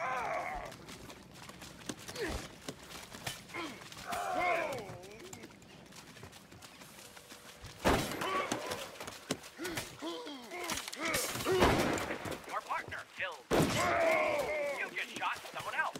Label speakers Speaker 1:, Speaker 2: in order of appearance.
Speaker 1: Our partner killed. You just shot someone else.